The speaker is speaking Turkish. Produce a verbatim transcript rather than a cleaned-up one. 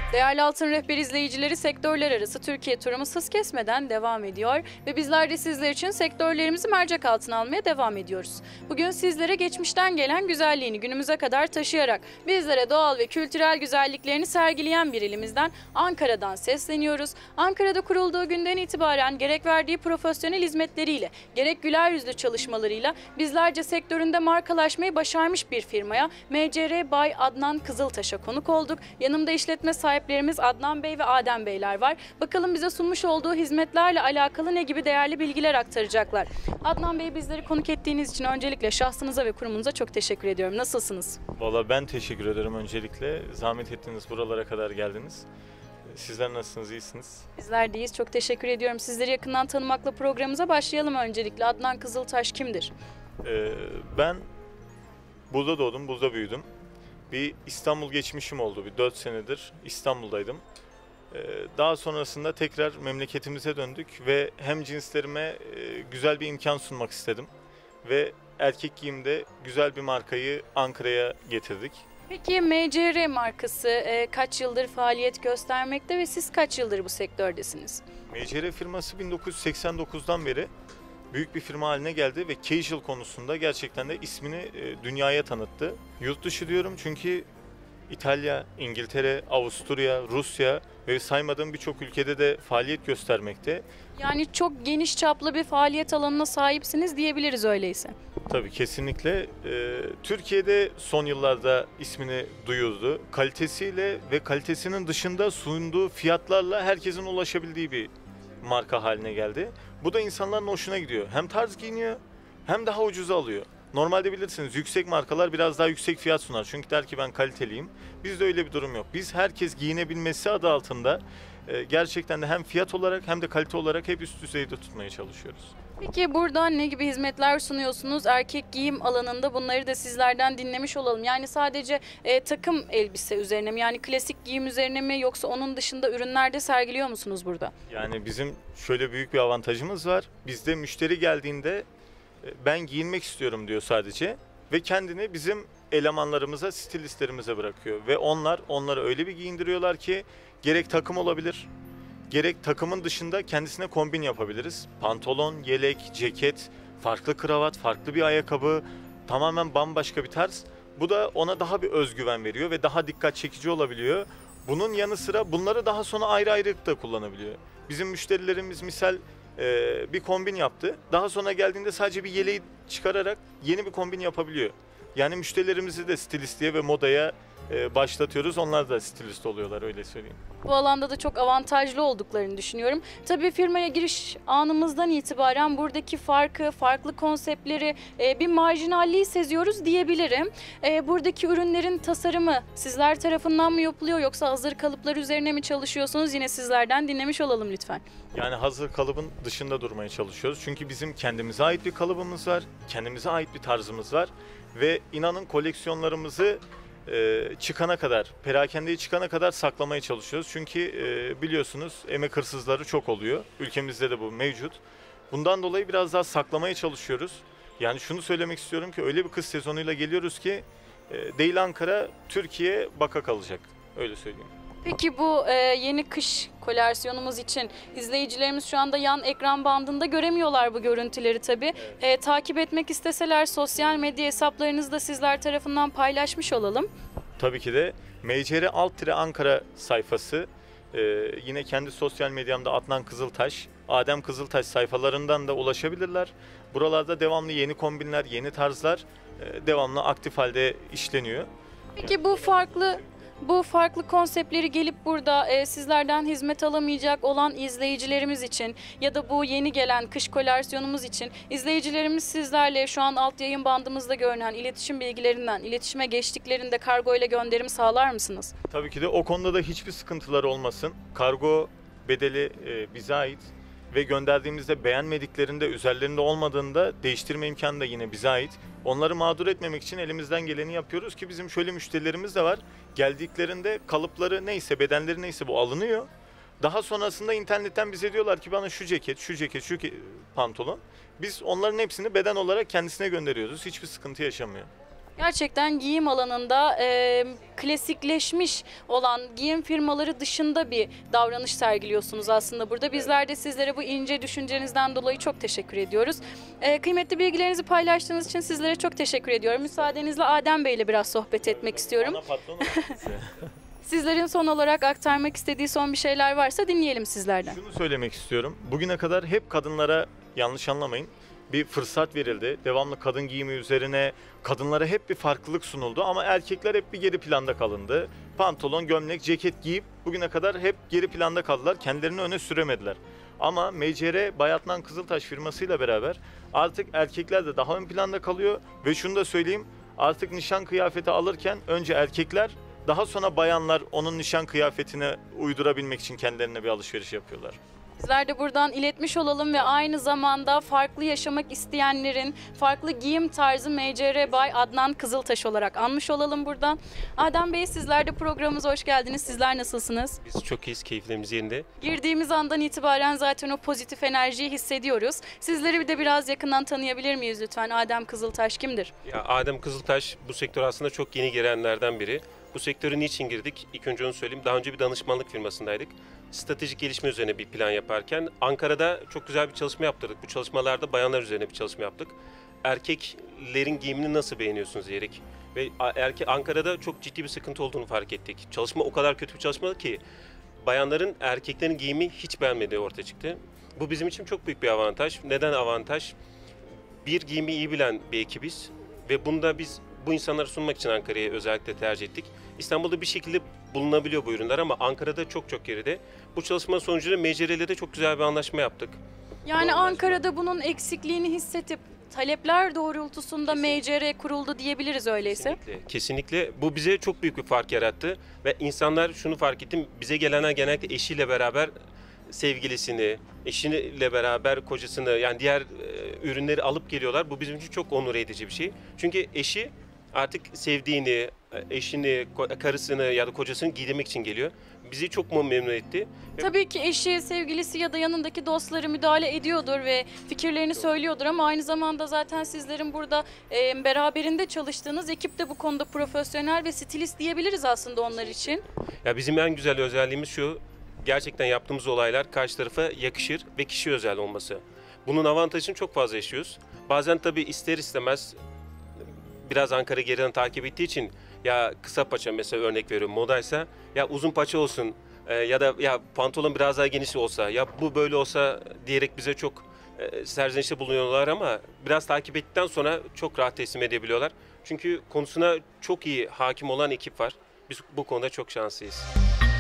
Değerli Altın Rehber izleyicileri, sektörler arası Türkiye turumuz hız kesmeden devam ediyor ve bizler de sizler için sektörlerimizi mercek altına almaya devam ediyoruz. Bugün sizlere geçmişten gelen güzelliğini günümüze kadar taşıyarak bizlere doğal ve kültürel güzelliklerini sergileyen bir ilimizden, Ankara'dan sesleniyoruz. Ankara'da kurulduğu günden itibaren gerek verdiği profesyonel hizmetleriyle, gerek güler yüzlü çalışmalarıyla bizlerce sektöründe markalaşmayı başarmış bir firmaya, M C R By Adnan Kızıltaş'a konuk olduk. Yanımda işletme sahibi Sahiplerimiz Adnan Bey ve Adem Beyler var. Bakalım bize sunmuş olduğu hizmetlerle alakalı ne gibi değerli bilgiler aktaracaklar. Adnan Bey, bizleri konuk ettiğiniz için öncelikle şahsınıza ve kurumunuza çok teşekkür ediyorum. Nasılsınız? Valla ben teşekkür ederim öncelikle. Zahmet ettiniz, buralara kadar geldiniz. Sizler nasılsınız, iyisiniz? Bizler deyiz. Çok teşekkür ediyorum. Sizleri yakından tanımakla programımıza başlayalım öncelikle. Adnan Kızıltaş kimdir? Ee, ben burada doğdum, burada büyüdüm. Bir İstanbul geçmişim oldu. Bir dört senedir İstanbul'daydım. Ee, daha sonrasında tekrar memleketimize döndük ve hem cinslerime e, güzel bir imkan sunmak istedim. Ve erkek giyimde güzel bir markayı Ankara'ya getirdik. Peki M C R markası e, kaç yıldır faaliyet göstermekte ve siz kaç yıldır bu sektördesiniz? M C R firması bin dokuz yüz seksen dokuzdan beri büyük bir firma haline geldi ve casual konusunda gerçekten de ismini e, dünyaya tanıttı. Yurt dışı diyorum çünkü İtalya, İngiltere, Avusturya, Rusya ve saymadığım birçok ülkede de faaliyet göstermekte. Yani çok geniş çaplı bir faaliyet alanına sahipsiniz diyebiliriz öyleyse. Tabii kesinlikle. E, Türkiye'de son yıllarda ismini duyurdu. Kalitesiyle ve kalitesinin dışında sunduğu fiyatlarla herkesin ulaşabildiği bir marka haline geldi. Bu da insanların hoşuna gidiyor. Hem tarz giyiniyor hem daha ucuza alıyor. Normalde bilirsiniz yüksek markalar biraz daha yüksek fiyat sunar. Çünkü der ki ben kaliteliyim. Bizde öyle bir durum yok. Biz herkes giyinebilmesi adı altında e, gerçekten de hem fiyat olarak hem de kalite olarak hep üst düzeyde tutmaya çalışıyoruz. Peki burada ne gibi hizmetler sunuyorsunuz? Erkek giyim alanında bunları da sizlerden dinlemiş olalım. Yani sadece e, takım elbise üzerine mi? Yani klasik giyim üzerine mi? Yoksa onun dışında ürünler de sergiliyor musunuz burada? Yani bizim şöyle büyük bir avantajımız var. Bizde müşteri geldiğinde ben giyinmek istiyorum diyor sadece ve kendini bizim elemanlarımıza, stilistlerimize bırakıyor ve onlar onları öyle bir giyindiriyorlar ki gerek takım olabilir, gerek takımın dışında kendisine kombin yapabiliriz. Pantolon, yelek, ceket, farklı kravat, farklı bir ayakkabı, tamamen bambaşka bir tarz. Bu da ona daha bir özgüven veriyor ve daha dikkat çekici olabiliyor. Bunun yanı sıra bunları daha sonra ayrı ayrı da kullanabiliyor. Bizim müşterilerimiz misal bir kombin yaptı. Daha sonra geldiğinde sadece bir yeleği çıkararak yeni bir kombin yapabiliyor. Yani müşterilerimizi de stilistliğe ve modaya başlatıyoruz. Onlar da stilist oluyorlar, öyle söyleyeyim. Bu alanda da çok avantajlı olduklarını düşünüyorum. Tabii firmaya giriş anımızdan itibaren buradaki farkı, farklı konseptleri, bir marjinalliği seziyoruz diyebilirim. Buradaki ürünlerin tasarımı sizler tarafından mı yapılıyor yoksa hazır kalıplar üzerine mi çalışıyorsunuz? Yine sizlerden dinlemiş olalım lütfen. Yani hazır kalıbın dışında durmaya çalışıyoruz. Çünkü bizim kendimize ait bir kalıbımız var, kendimize ait bir tarzımız var ve inanın koleksiyonlarımızı çıkana kadar, perakendeye çıkana kadar saklamaya çalışıyoruz. Çünkü biliyorsunuz emek hırsızları çok oluyor. Ülkemizde de bu mevcut. Bundan dolayı biraz daha saklamaya çalışıyoruz. Yani şunu söylemek istiyorum ki öyle bir kış sezonuyla geliyoruz ki değil Ankara, Türkiye baka kalacak. Öyle söyleyeyim. Peki bu e, yeni kış koleksiyonumuz için izleyicilerimiz şu anda yan ekran bandında göremiyorlar bu görüntüleri tabii. Evet. E, takip etmek isteseler sosyal medya hesaplarınızda sizler tarafından paylaşmış olalım. Tabii ki de M C R alt tire Ankara sayfası, e, yine kendi sosyal medyamda Adnan Kızıltaş, Adem Kızıltaş sayfalarından da ulaşabilirler. Buralarda devamlı yeni kombinler, yeni tarzlar e, devamlı aktif halde işleniyor. Peki yani bu farklı... Bu farklı konseptleri gelip burada e, sizlerden hizmet alamayacak olan izleyicilerimiz için ya da bu yeni gelen kış koleksiyonumuz için izleyicilerimiz sizlerle şu an alt yayın bandımızda görünen iletişim bilgilerinden iletişime geçtiklerinde kargo ile gönderimi sağlar mısınız? Tabii ki de o konuda da hiçbir sıkıntıları olmasın. Kargo bedeli e, bize ait ve gönderdiğimizde beğenmediklerinde, üzerlerinde olmadığında değiştirme imkanı da yine bize ait. Onları mağdur etmemek için elimizden geleni yapıyoruz ki bizim şöyle müşterilerimiz de var. Geldiklerinde kalıpları neyse, bedenleri neyse bu alınıyor. Daha sonrasında internetten bize diyorlar ki bana şu ceket, şu ceket, şu pantolon. Biz onların hepsini beden olarak kendisine gönderiyoruz. Hiçbir sıkıntı yaşamıyor. Gerçekten giyim alanında e, klasikleşmiş olan giyim firmaları dışında bir davranış sergiliyorsunuz aslında burada. Bizler de sizlere bu ince düşüncenizden dolayı çok teşekkür ediyoruz. E, kıymetli bilgilerinizi paylaştığınız için sizlere çok teşekkür ediyorum. Müsaadenizle Adem Bey ile biraz sohbet etmek istiyorum. Ana patron Sizlerin son olarak aktarmak istediği son bir şeyler varsa dinleyelim sizlerden. Şunu söylemek istiyorum. Bugüne kadar hep kadınlara, yanlış anlamayın, bir fırsat verildi. Devamlı kadın giyimi üzerine kadınlara hep bir farklılık sunuldu ama erkekler hep bir geri planda kalındı. Pantolon, gömlek, ceket giyip bugüne kadar hep geri planda kaldılar. Kendilerini öne süremediler. Ama M C R By Adnan Kızıltaş firmasıyla beraber artık erkekler de daha ön planda kalıyor ve şunu da söyleyeyim, artık nişan kıyafeti alırken önce erkekler, daha sonra bayanlar onun nişan kıyafetine uydurabilmek için kendilerine bir alışveriş yapıyorlar. Bizler de buradan iletmiş olalım ve aynı zamanda farklı yaşamak isteyenlerin farklı giyim tarzı M C R By Adnan Kızıltaş olarak anmış olalım buradan. Adem Bey, sizler de programımıza hoş geldiniz. Sizler nasılsınız? Biz çok iyiyiz, keyiflerimiz yerinde. Girdiğimiz andan itibaren zaten o pozitif enerjiyi hissediyoruz. Sizleri bir de biraz yakından tanıyabilir miyiz lütfen? Adem Kızıltaş kimdir? Ya Adem Kızıltaş bu sektör aslında çok yeni girenlerden biri. Bu sektöre niçin girdik? İlk önce onu söyleyeyim. Daha önce bir danışmanlık firmasındaydık. Stratejik gelişme üzerine bir plan yaparken Ankara'da çok güzel bir çalışma yaptırdık. Bu çalışmalarda bayanlar üzerine bir çalışma yaptık. Erkeklerin giyimini nasıl beğeniyorsunuz diyerek. Ve erke Ankara'da çok ciddi bir sıkıntı olduğunu fark ettik. Çalışma o kadar kötü bir çalışma ki bayanların erkeklerin giyimi hiç beğenmediği ortaya çıktı. Bu bizim için çok büyük bir avantaj. Neden avantaj? Bir, giyimi iyi bilen bir ekibiz ve bunda biz bu insanları sunmak için Ankara'yı özellikle tercih ettik. İstanbul'da bir şekilde bulunabiliyor bu ürünler ama Ankara'da çok çok geride. Bu çalışma sonucunda M C R ile de çok güzel bir anlaşma yaptık. Yani Ankara'da bunun eksikliğini hissedip talepler doğrultusunda M C R kuruldu diyebiliriz öyleyse. Kesinlikle, kesinlikle. Bu bize çok büyük bir fark yarattı ve insanlar şunu fark ettim. Bize gelenler genellikle eşiyle beraber sevgilisini, eşiyle beraber kocasını, yani diğer e, ürünleri alıp geliyorlar. Bu bizim için çok onur edici bir şey. Çünkü eşi artık sevdiğini, eşini, karısını ya da kocasını giydirmek için geliyor. Bizi çok memnun etti. Tabii ki eşi, sevgilisi ya da yanındaki dostları müdahale ediyordur ve fikirlerini söylüyordur ama aynı zamanda zaten sizlerin burada e, beraberinde çalıştığınız ekip de bu konuda profesyonel ve stilist diyebiliriz aslında onlar için. Ya bizim en güzel özelliğimiz şu, gerçekten yaptığımız olaylar karşı tarafa yakışır ve kişi özel olması. Bunun avantajını çok fazla yaşıyoruz. Bazen tabii ister istemez biraz Ankara geriden takip ettiği için ya kısa paça, mesela örnek veriyorum, modaysa ya uzun paça olsun e, ya da ya pantolon biraz daha geniş olsa, ya bu böyle olsa diyerek bize çok e, serzenişte bulunuyorlar ama biraz takip ettikten sonra çok rahat teslim edebiliyorlar. Çünkü konusuna çok iyi hakim olan ekip var. Biz bu konuda çok şanslıyız.